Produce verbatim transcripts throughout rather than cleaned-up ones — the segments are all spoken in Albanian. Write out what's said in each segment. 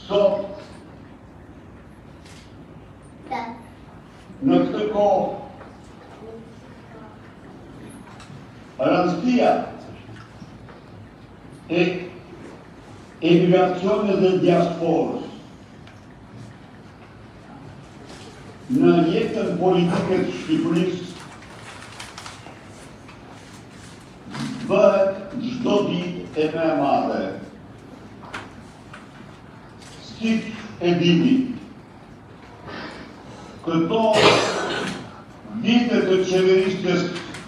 Sot, në këtë kohë, rëndësia e emigracionit dhe diasporës në jetën politike të Shqipërisë bëhet çdo ditë e më e madhe. Siç e dini, këto vite të qeverisjes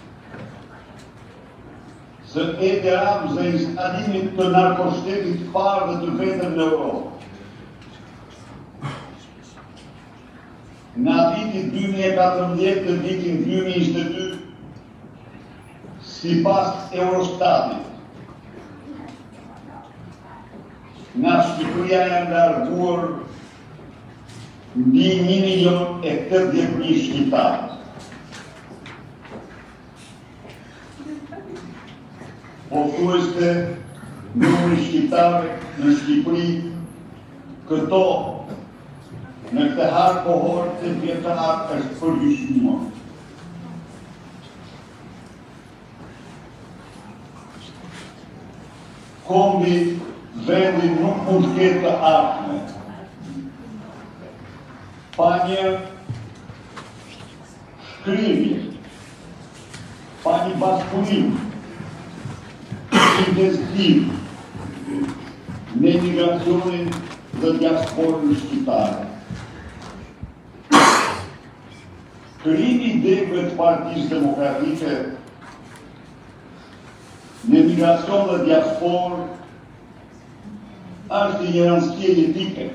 së Edi Rama dhe instalimit të narkoshtetit të parë dhe të vetëm në Europë. Nga viti dy mijë e katërmbëdhjetë të vitin dy mijë e njëzet e dy, sipas Eurostatit, nga Shqipëria janë larguar mbi një milion e tetëdhjetë mijë shqiptarë. Pothuajse numri shqiptarëve në Shqipëri këto në këtë harë kohor të vjetar është përgjysmëruar. Kombi vendi nuk mund të ketë të ardhme pa një shkrimi, pa një bashkëpunim investim në emigracionin dhe diasporën shqiptare. Krijimi i ideve të Partisë Demokratike në emigracion dhe diasporë është një rëndësie jetike.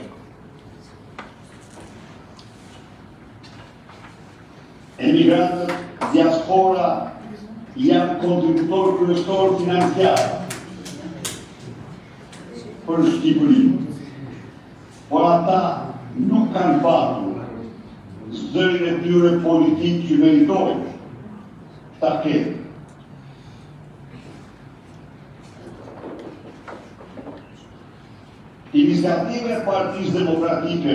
Emigrantët, diaspora janë kontributor kryesor financiar për Shqipërinë, por ata nuk kanë patur zërin e tyre politik që meritojnë ta ketë. Iniciativa e Partisë Demokratike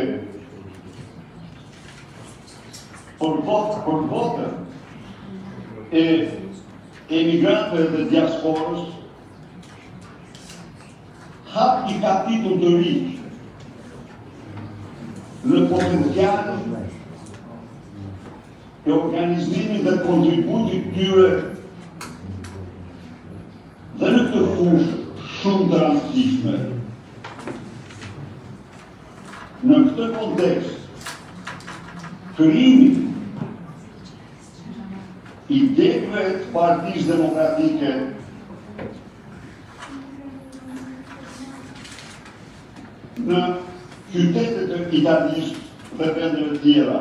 për votë për votën e emigrantëve dhe diasporës hap një kapitull të ri në potencialin e organizimit dhe kontributit tyre dhe në këtë fushë shumë të rëndësishme. Në këtë kontekst, krijimi i ideve të Partisë Demokratike në qytetet e Italisë dhe vendeve tjera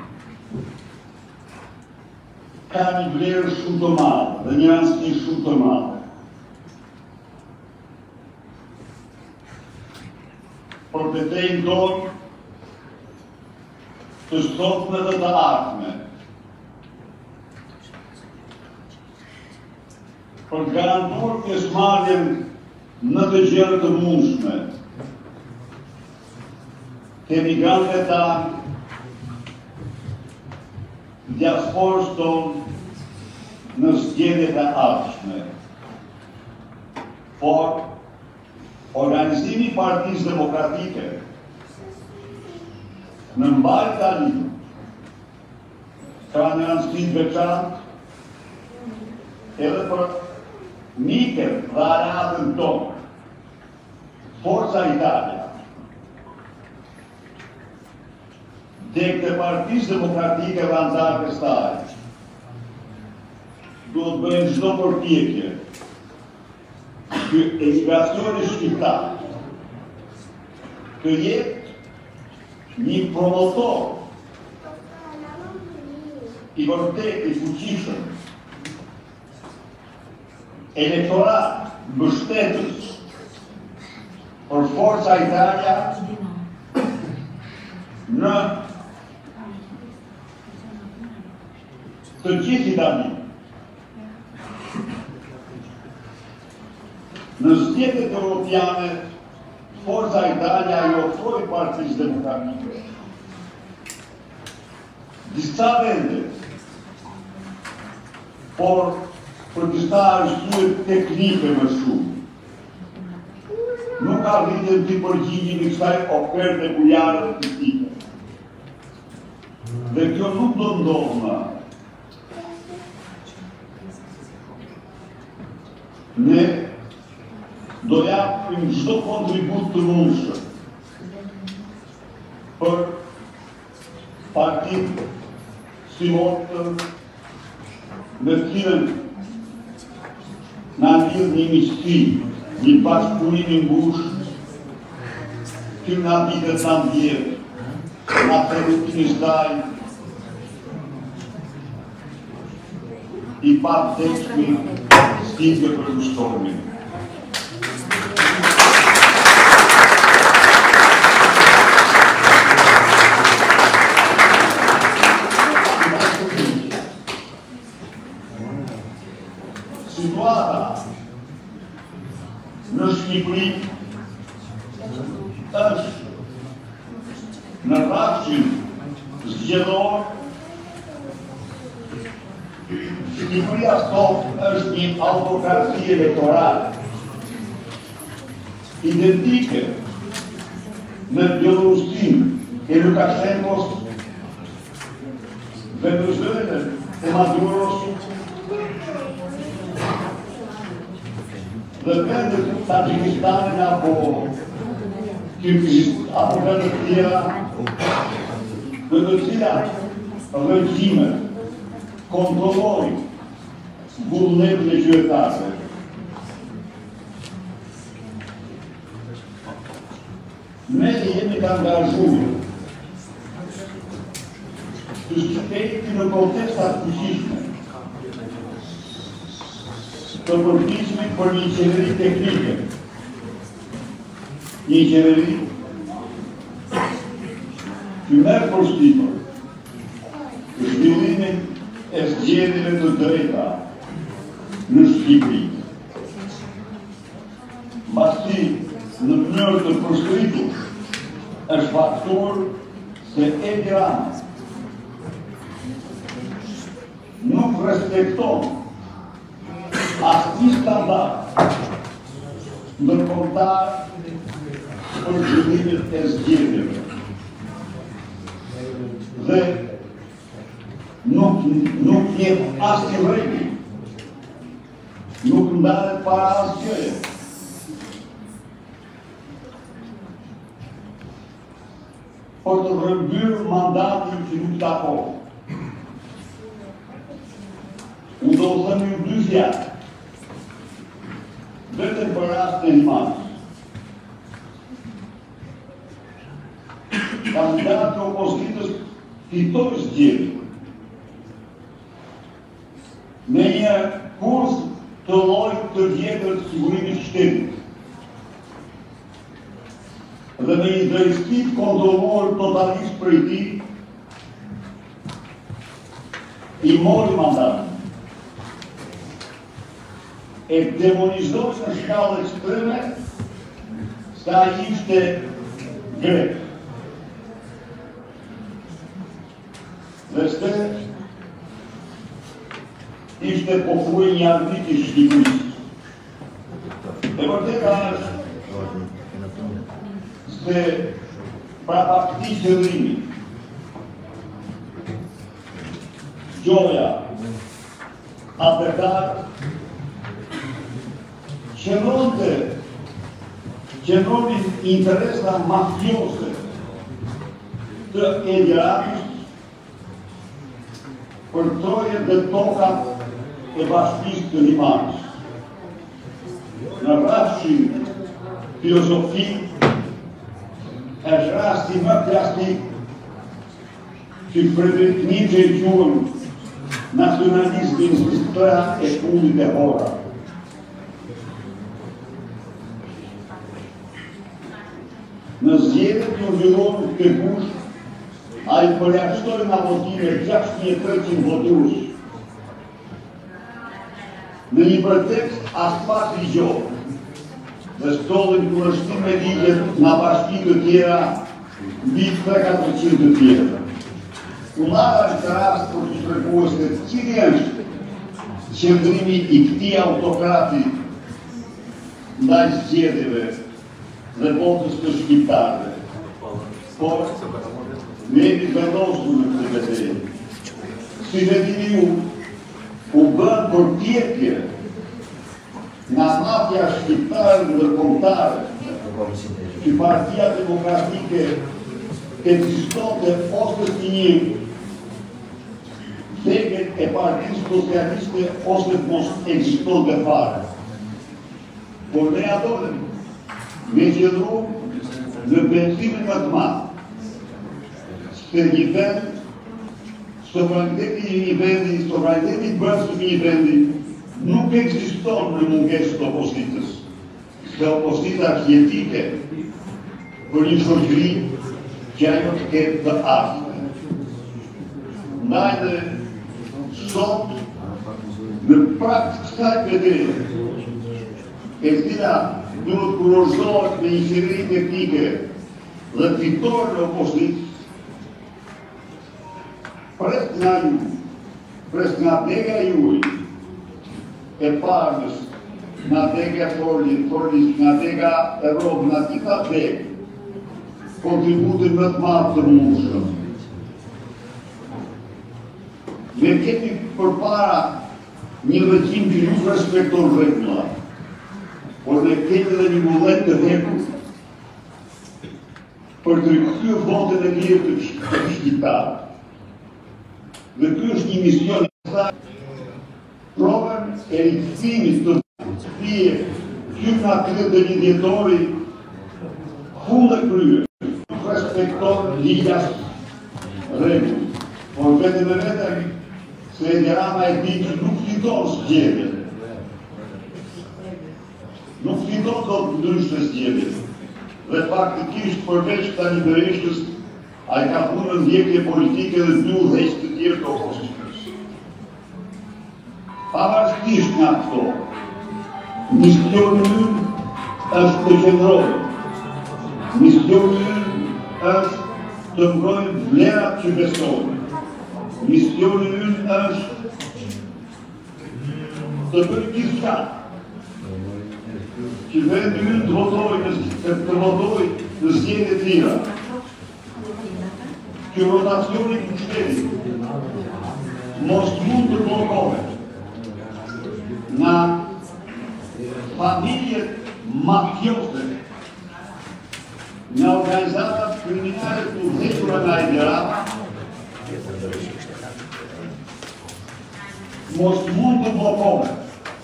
ka një vlerë shumë të madhe dhe një rëndësi shumë të madhe. Për betejën tonë të sotme dhe të ardhme, për të garantuar pjesëmarrjen në të gjëra të mundshme të emigrantëve tanë, diasporës tonë në zgjedhjet e ardhshme. Por organizimi i Partisë Demokratike në mbarë Itali ka një rëndësi të veçantë edhe për mikën dhe areatën tonë. Forca Italia, degët e Partisë Demokratike dhe anëtarët e saj, duhet bëjnë çdo përpjekje që emigracioni shqiptar të jetë një promotor i vërtet i fuqishëm, elektorat mbështetës për Forca Italia në të gjithë Italinë. Në zgjedhjet europiane Forța Italia i ofroi Partidului Democratic. Giustamente, por protestar sue tecniche măsuri. Nu ca videm tipologie que stai oferte cu iară critică. Deci eu nu dăm domnă. Ne dorea prin što contributul nostru per partid stilotă de tine n-a bil nimici ni pas punim in buș când n-a bidă tam bier n-a trebuit ni zdaj i pap tekmi stigă pe stormi. Situata në Shqipëri është në rrafshin zgjedhor. Shqipëria sot është një autokraci elektorale identike me Bielorusinë e Lukashenkos, Venezuelën e Maduros dhe vendet Tajikistanin apo Kirgizistan apo vendet tjera në të cilat regjime kontrollojnë vullnetin e qytetarëve. Ne jemi të angazhuar të shqiptejti në kontestat fuqishme të përfishmit për një qeveri teknike, një qeveri që merë përshtypër të zhvillimin e zgjedhjeve të drejta në Shqipëri. Mbasi në mënyrë të përshkritur është faktuar se Edi Rama nuk respekton asnjë standard ndërkombëtar për zhvillimin e zgjedhjeve. Dhe nuk nuk jep asnjë rregull, nuk ndahet para asgjëje. Por të rrëmbyrë mandatin që nuk takon. U do të thëmë ju dy fjalë. Vetëm për rast e Himanës. Kandidatë e opozitës fitoi zgjedhjen me një kurs të llojit të vjetër të sigurimit të shtetit dhe me një drejtësi të kontrolluar totalisht prej tij i mori mandatin. E demonizoi në shkallë ekstreme se ai ishte grek. Dhe se ishte popull një arbit i Shqipërisë. E vërteta është se prapa këtij qëllimi gjoja apetar qëndronte qëndronin interesa mafiose të Edi Ramës për trojen dhe tokat e bashkisë të Himanës. Në rrafshin filozofik është rasti më klasik që Friedrich Nietzsche e quhen nacionalizmin historia e fundit e hora. Në zgjedhjet që u zhvilluan ke Bush, ai përjashtoi nga votime gjashtëqind mijë e trecëqind votues. Në një pretekst as pak ligjor. dhe shtollin kundërshtim me ligjet në bashki të tjera mbi tre katërqind të tjera. Unë marra në këtë rast për të shpjeguar se cili është qëndrimi i këtij autokrati ndaj zgjedhjeve dhe votës të shqiptarëve. Por ne jemi vendosur në këtë betejë. Si dhe dini ju, u bën përpjekje nga mafia shqiptare dhe kombëtare që Partia Demokratike ekzistonte ose si një degët e Partisë Socialiste ose mos ekzistonte fare. Por ne adorem me qëndru në pensimin më të madh. Se një vend, sovraniteti i një vendi, sovraniteti i brendshëm i një vendi, nuk ekziston në mungesë të opozitës. Se opozita është jetike për një shoqëri që ajo të ketë të ardhmen. Ndaj dhe sot, në prag të kësaj betejë, e cila duhet kurorëzohet me një qeveri teknike dhe fitore në opozitës, pres nga ju, pres nga dega juaj, e parës, nga dega Forlis, Forlis, nga dega Evropë, nga tita degë, kontributin më të madh të mundshëm. Ne kemi përpara një regjim që nuk respekton rregullat, por ne kemi edhe një vullnet të hekur për të rikthyer votën e lirë të shqiptarëve. Dhe ky është një mision i thashë, provën e rikthimit të pije që nga tridhjetë një dhjetori kundër kryer, respekton ligjas rregull. Por vetëm e vetëm se Edi Rama e di që nuk fiton zgjedhjet. Nuk fiton dot ndryshe zgjedhjet. Dhe faktikisht përveç Tani Berishës, ai ka punë në ndjekje politike dhe dy udhëheqës të tjerë të opozitës. Pavarësisht nga këto, misioni ynë është të qëndrojë. Misioni ynë është të mbrojmë vlerat që besojmë. Misioni ynë është të bëjmë gjithçka që vendi ynë të votojë të votojë në zgjedhje të lira. Që rotacioni i pushtetit mos mund të bllokohet nga familjet mafiose, nga organizatat kriminale të udhëhequra nga Edi Rama, mos mund të bllokohet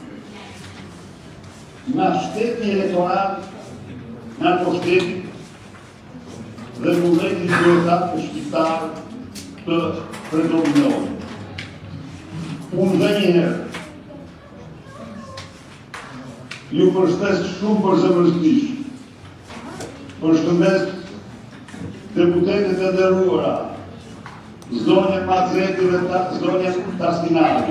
nga shteti elektoral, nga pushteti dhe vullneti zyrtar të shqiptarë të predominohen. Unë dhe njëherë ju përshtes shumë për zëvërstisht, për shkëmbes deputetet e nderuara, zonja Mazreti dhe zonja Taskinari.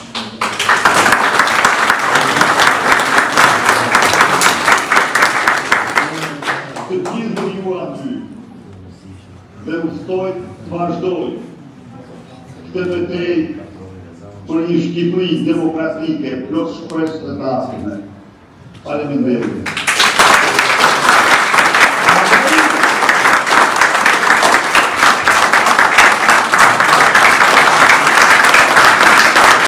Të gjithë dhe ju aty, dhe uftoj të vazhdoj këtë betejë për një Shqipëri demokratike, plot shpresë të ardhshme. Faleminderit.